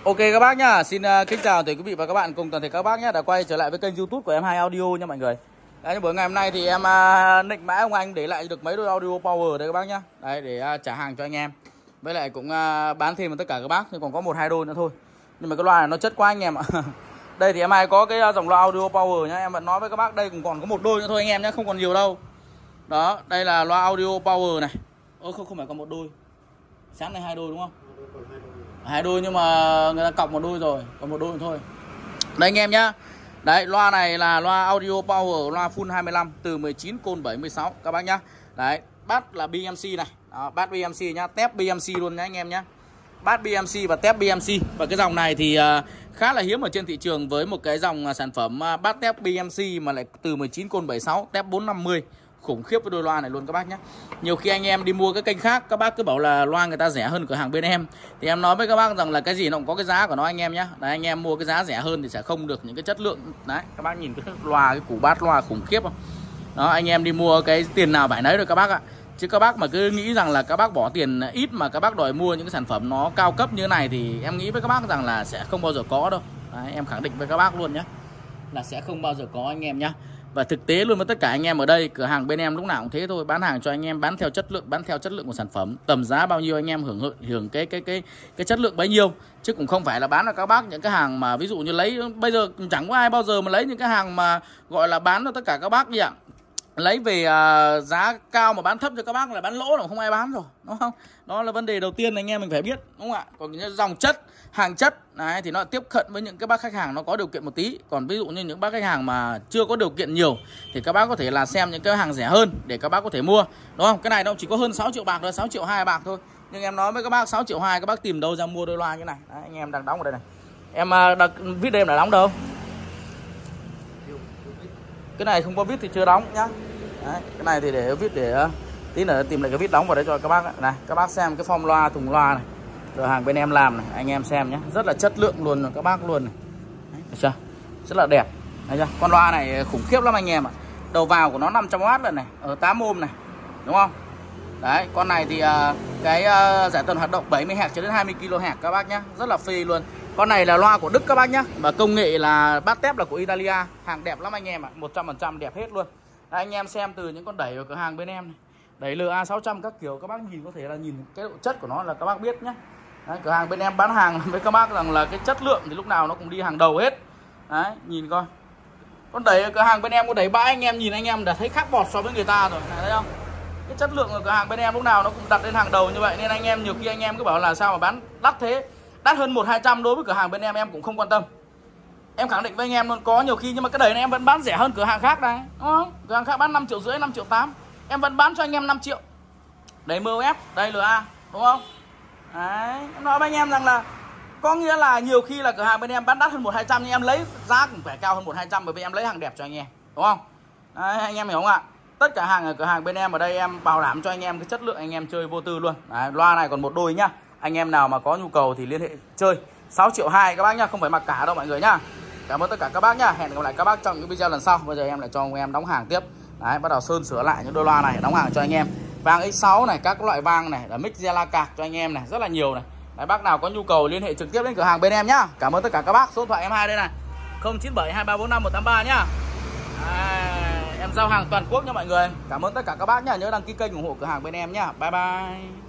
Ok các bác nhá, xin kính chào tới quý vị và các bạn cùng toàn thể các bác nhé đã quay trở lại với kênh YouTube của em Hai Audio nha mọi người. Đấy, buổi ngày hôm nay thì em nịnh mãi ông anh để lại được mấy đôi audio power đấy các bác nhá. Đấy để trả hàng cho anh em. Với lại cũng bán thêm cho tất cả các bác, thì còn có 1-2 đôi nữa thôi. Nhưng mà cái loa này nó chất quá anh em ạ. Đây thì em Hai có cái dòng loa audio power nhá, em vẫn nói với các bác đây cũng còn có 1 đôi nữa thôi anh em nhé, không còn nhiều đâu. Đó, đây là loa audio power này. Không phải còn 1 đôi. Sáng nay 2 đôi đúng không? 2 đôi nhưng mà người ta cọc 1 đôi rồi, còn 1 đôi thôi. Đây anh em nhá. Đấy, loa này là loa audio power, loa full 25 từ 19 côn 76 các bác nhá. Đấy, bass là BMC này. Đó, bass BMC nhá, tép BMC luôn nhá anh em nhá. Bass BMC và tép BMC. Và cái dòng này thì khá là hiếm ở trên thị trường với một cái dòng sản phẩm bass tép BMC mà lại từ 19 côn 76, tép 450. Khủng khiếp với đôi loa này luôn các bác nhé. Nhiều khi anh em đi mua cái kênh khác, các bác cứ bảo là loa người ta rẻ hơn cửa hàng bên em, thì em nói với các bác rằng là cái gì nó cũng có cái giá của nó anh em nhé. Đấy, anh em mua cái giá rẻ hơn thì sẽ không được những cái chất lượng. Đấy, các bác nhìn cái loa, cái củ bát loa khủng khiếp không? Đó, anh em đi mua cái tiền nào phải nấy rồi các bác ạ. Chứ các bác mà cứ nghĩ rằng là các bác bỏ tiền ít mà các bác đòi mua những cái sản phẩm nó cao cấp như này thì em nghĩ với các bác rằng là sẽ không bao giờ có đâu. Đấy, em khẳng định với các bác luôn nhé, là sẽ không bao giờ có anh em nhé. Và thực tế luôn với tất cả anh em ở đây, cửa hàng bên em lúc nào cũng thế thôi, bán hàng cho anh em bán theo chất lượng, bán theo chất lượng của sản phẩm, tầm giá bao nhiêu anh em hưởng cái chất lượng bấy nhiêu, chứ cũng không phải là bán cho các bác những cái hàng mà ví dụ như lấy bây giờ chẳng có ai bao giờ mà lấy những cái hàng mà gọi là bán cho tất cả các bác như ạ. Lấy về giá cao mà bán thấp cho các bác là bán lỗ, là không ai bán rồi, đúng không? Đó là vấn đề đầu tiên anh em mình phải biết, đúng không ạ? Còn những dòng chất, hàng chất đấy, thì nó tiếp cận với những cái bác khách hàng nó có điều kiện một tí. Còn ví dụ như những bác khách hàng mà chưa có điều kiện nhiều thì các bác có thể là xem những cái hàng rẻ hơn để các bác có thể mua, đúng không? Cái này nó chỉ có hơn 6 triệu bạc thôi, 6 triệu 2 bạc thôi. Nhưng em nói với các bác 6 triệu 2 các bác tìm đâu ra mua đôi loa như này. Đấy, anh em đang đóng ở đây này. Em viết đây em đã đóng đâu? Cái này không có viết thì chưa đóng nhá. Đấy, cái này thì để viết để tí nữa tìm lại cái vít đóng vào đấy cho các bác này. Các bác xem cái form loa, thùng loa này, cửa hàng bên em làm này, anh em xem nhé, rất là chất lượng luôn rồi các bác luôn này. Đấy, được chưa? Rất là đẹp. Đấy chưa? Con loa này khủng khiếp lắm anh em ạ. Đầu vào của nó 500W lần này, ở 8 ohm này, đúng không? Đấy, con này thì cái giải tần hoạt động 70Hz cho đến 20 kHz các bác nhé, rất là phê luôn. Con này là loa của Đức các bác nhé, và công nghệ là bass tép là của Italia, hàng đẹp lắm anh em ạ, 100% đẹp hết luôn. Đấy, anh em xem từ những con đẩy ở cửa hàng bên em này, đẩy LA600 các kiểu, các bác nhìn có thể là nhìn cái độ chất của nó là các bác biết nhé. Đấy, cửa hàng bên em bán hàng với các bác rằng là cái chất lượng thì lúc nào nó cũng đi hàng đầu hết. Đấy, nhìn coi. Con đẩy ở cửa hàng bên em có đẩy bãi, anh em nhìn anh em đã thấy khác bọt so với người ta rồi. Này, thấy không? Cái chất lượng ở cửa hàng bên em lúc nào nó cũng đặt lên hàng đầu như vậy, nên anh em nhiều khi anh em cứ bảo là sao mà bán đắt thế, đắt hơn 100-200 đối với cửa hàng bên em cũng không quan tâm. Em khẳng định với anh em luôn, có nhiều khi nhưng mà cái đẩy này em vẫn bán rẻ hơn cửa hàng khác đấy, đúng không? Cửa hàng khác bán 5,5 triệu, 5,8 triệu, em vẫn bán cho anh em 5 triệu. Đẩy MOF, đây LA, đúng không? Đấy, em nói với anh em rằng là có nghĩa là nhiều khi là cửa hàng bên em bán đắt hơn 100-200 nhưng em lấy giá cũng phải cao hơn 100-200 bởi vì em lấy hàng đẹp cho anh em, đúng không? Đấy, anh em hiểu không ạ? Tất cả hàng ở cửa hàng bên em ở đây em bảo đảm cho anh em cái chất lượng anh em chơi vô tư luôn. Đấy, loa này còn 1 đôi nhá. Anh em nào mà có nhu cầu thì liên hệ chơi. 6,2 triệu các bác nhá, không phải mặc cả đâu mọi người nhá. Cảm ơn tất cả các bác nhá. Hẹn gặp lại các bác trong những video lần sau. Bây giờ em lại cho anh em đóng hàng tiếp. Đấy, bắt đầu sơn sửa lại những đôi loa này, đóng hàng cho anh em. Vang X6 này, các loại vang này, là mic Zela cạc cho anh em này, rất là nhiều này. Đấy, bác nào có nhu cầu liên hệ trực tiếp đến cửa hàng bên em nhá. Cảm ơn tất cả các bác. Số điện thoại em Hai đây này. 097 2345 183 nhá. Em giao hàng toàn quốc nha mọi người. Cảm ơn tất cả các bác nhá. Nhớ đăng ký kênh ủng hộ cửa hàng bên em nhá. Bye bye.